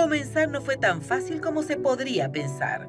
comenzar no fue tan fácil como se podría pensar.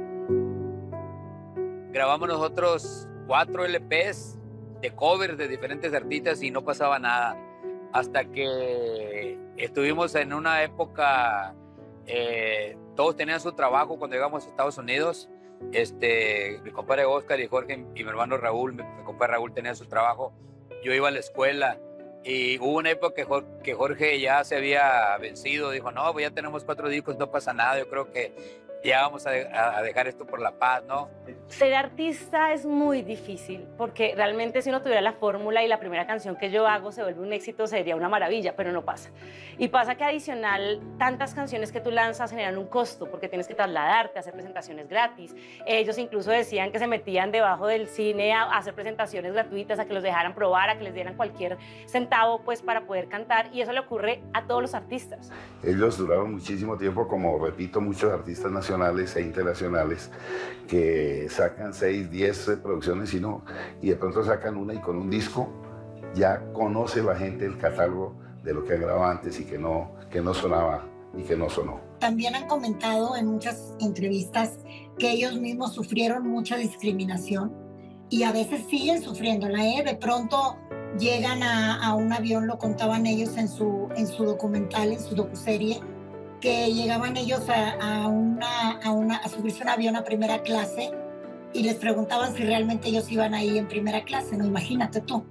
Grabamos nosotros 4 LPs de covers de diferentes artistas y no pasaba nada. Hasta que estuvimos en una época, todos tenían su trabajo cuando llegamos a Estados Unidos. Mi compadre Oscar y Jorge y mi hermano Raúl, mi compadre Raúl tenía su trabajo. Yo iba a la escuela y hubo una época que Jorge ya se había vencido. Dijo, no, pues ya tenemos 4 discos, no pasa nada. Yo creo que ya vamos a dejar esto por la paz, ¿no? Ser artista es muy difícil, porque realmente si uno tuviera la fórmula y la primera canción que yo hago se vuelve un éxito, sería una maravilla, pero no pasa. Y pasa que adicional, tantas canciones que tú lanzas generan un costo, porque tienes que trasladarte, hacer presentaciones gratis. Ellos incluso decían que se metían debajo del cine a hacer presentaciones gratuitas, a que los dejaran probar, a que les dieran cualquier centavo pues, para poder cantar, y eso le ocurre a todos los artistas. Ellos duraron muchísimo tiempo, como repito, muchos artistas nacionales e internacionales que sacan 6, 10 producciones y de pronto sacan una y con un disco ya conoce la gente el catálogo de lo que grababa antes y que no sonaba y que no sonó. También han comentado en muchas entrevistas que ellos mismos sufrieron mucha discriminación y a veces siguen sufriéndola, ¿eh? De pronto llegan a un avión, lo contaban ellos en su documental, en su docuserie, que llegaban ellos a subirse a un avión a primera clase y les preguntaban si realmente ellos iban ahí en primera clase, ¿no? Imagínate tú.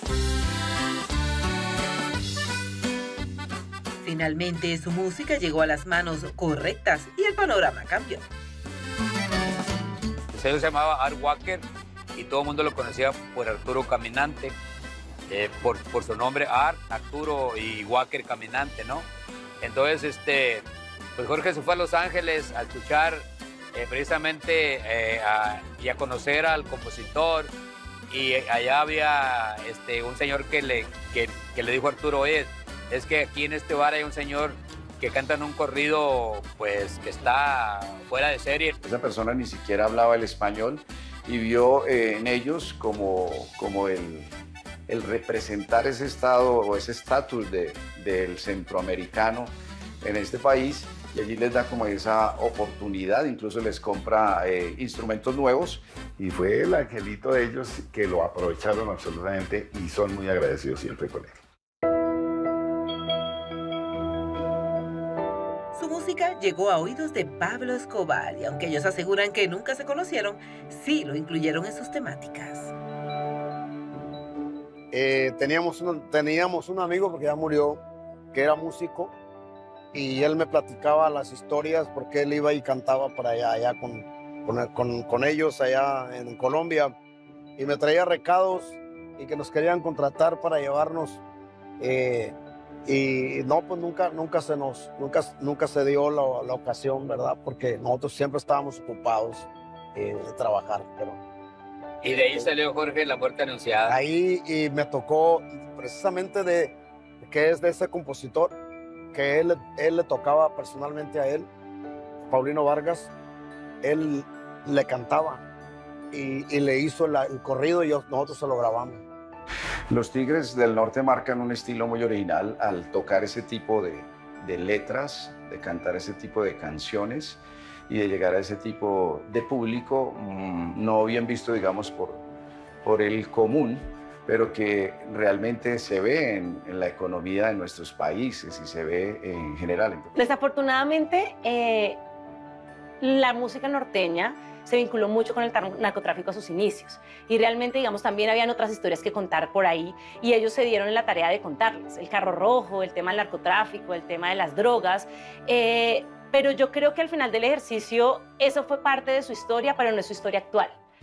Finalmente su música llegó a las manos correctas y el panorama cambió. El sello se llamaba Art Walker y todo el mundo lo conocía por Arturo Caminante, por su nombre Art, Arturo y Walker Caminante, ¿no? Entonces, pues Jorge se fue a Los Ángeles a escuchar precisamente y a conocer al compositor, y allá había un señor que le dijo a Arturo, oye, es que aquí en este bar hay un señor que canta en un corrido pues que está fuera de serie. Esa persona ni siquiera hablaba el español y vio en ellos como el representar ese estado o ese estatus del centroamericano en este país, y allí les da como esa oportunidad, incluso les compra instrumentos nuevos. Y fue el angelito de ellos que lo aprovecharon absolutamente y son muy agradecidos siempre con él. Su música llegó a oídos de Pablo Escobar y aunque ellos aseguran que nunca se conocieron, sí lo incluyeron en sus temáticas. Teníamos un amigo, porque ya murió, que era músico, y él me platicaba las historias porque él iba y cantaba para allá con ellos allá en Colombia, y me traía recados y que nos querían contratar para llevarnos, y no, pues nunca se dio la ocasión, ¿verdad? Porque nosotros siempre estábamos ocupados de trabajar, pero... Y de ahí salió Jorge, La Muerte Anunciada. Ahí y me tocó precisamente que es de ese compositor, que él le tocaba personalmente a él, Paulino Vargas. Él le cantaba y le hizo el corrido y nosotros se lo grabamos. Los Tigres del Norte marcan un estilo muy original al tocar ese tipo de letras, de cantar ese tipo de canciones y de llegar a ese tipo de público no bien visto, digamos, por el común, pero que realmente se ve en la economía de nuestros países y se ve en general. Desafortunadamente, la música norteña se vinculó mucho con el narcotráfico a sus inicios y realmente, digamos, también habían otras historias que contar por ahí y ellos se dieron en la tarea de contarlas. El carro rojo, el tema del narcotráfico, el tema de las drogas, pero yo creo que al final del ejercicio eso fue parte de su historia, pero no es su historia actual.